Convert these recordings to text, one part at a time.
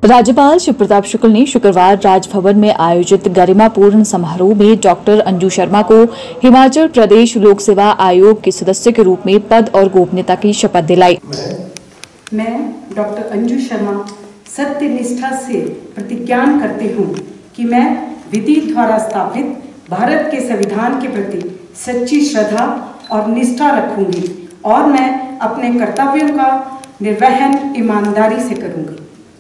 राज्यपाल शिव प्रताप शुक्ल ने शुक्रवार राजभवन में आयोजित गरिमापूर्ण समारोह में डॉक्टर अंजू शर्मा को हिमाचल प्रदेश लोक सेवा आयोग के सदस्य के रूप में पद और गोपनीयता की शपथ दिलाई। मैं डॉक्टर अंजू शर्मा सत्य निष्ठा से प्रतिज्ञान करती हूँ कि मैं विधि द्वारा स्थापित भारत के संविधान के प्रति सच्ची श्रद्धा और निष्ठा रखूंगी और मैं अपने कर्तव्यों का निर्वहन ईमानदारी से करूंगी।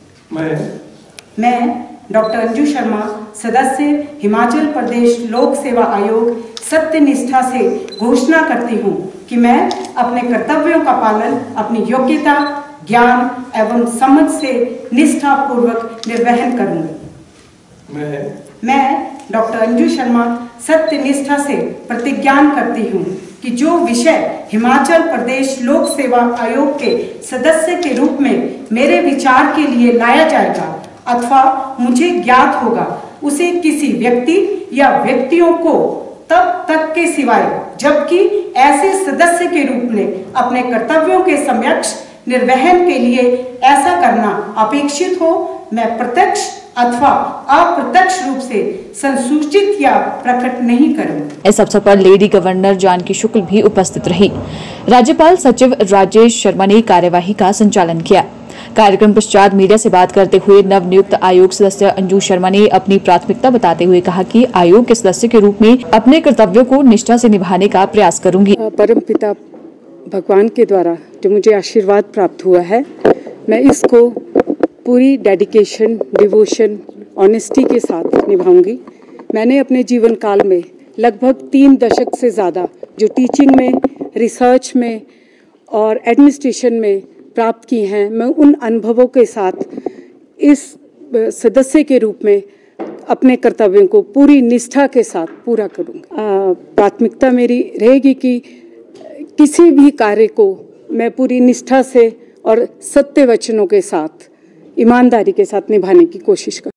मैं डॉक्टर अंजू शर्मा सदस्य हिमाचल प्रदेश लोक सेवा आयोग सत्य निष्ठा से घोषणा करती हूँ कि मैं अपने कर्तव्यों का पालन अपनी योग्यता, ज्ञान एवं समझ से निष्ठापूर्वक निर्वहन करूँगी। मैं डॉक्टर अंजू शर्मा सत्य निष्ठा से प्रतिज्ञान करती हूँ कि जो विषय हिमाचल प्रदेश लोक सेवा आयोग के सदस्य के रूप में मेरे विचार के लिए लाया जाएगा अथवा मुझे ज्ञात होगा, उसे किसी व्यक्ति या व्यक्तियों को तब तक के सिवाय जबकि ऐसे सदस्य के रूप में अपने कर्तव्यों के समक्ष निर्वहन के लिए ऐसा करना अपेक्षित हो, मैं प्रत्यक्ष अथवा अप्रत्यक्ष रूप से संसूचित या प्रकट नहीं करूंगी। इस अवसर पर लेडी गवर्नर जानकी शुक्ल भी उपस्थित रही। राज्यपाल सचिव राजेश शर्मा ने कार्यवाही का संचालन किया। कार्यक्रम पश्चात मीडिया से बात करते हुए नवनियुक्त आयोग सदस्य अंजू शर्मा ने अपनी प्राथमिकता बताते हुए कहा कि आयोग के सदस्य के रूप में अपने कर्तव्यों को निष्ठा से निभाने का प्रयास करूंगी। परमपिता भगवान के द्वारा जो मुझे आशीर्वाद प्राप्त हुआ है, मैं इसको पूरी डेडिकेशन, डिवोशन, ऑनेस्टी के साथ निभाऊंगी। मैंने अपने जीवन काल में लगभग 3 दशक से ज़्यादा जो टीचिंग में, रिसर्च में और एडमिनिस्ट्रेशन में प्राप्त की हैं, मैं उन अनुभवों के साथ इस सदस्य के रूप में अपने कर्तव्यों को पूरी निष्ठा के साथ पूरा करूँगी। प्राथमिकता मेरी रहेगी कि किसी भी कार्य को मैं पूरी निष्ठा से और सत्य वचनों के साथ ईमानदारी के साथ निभाने की कोशिश करूँ।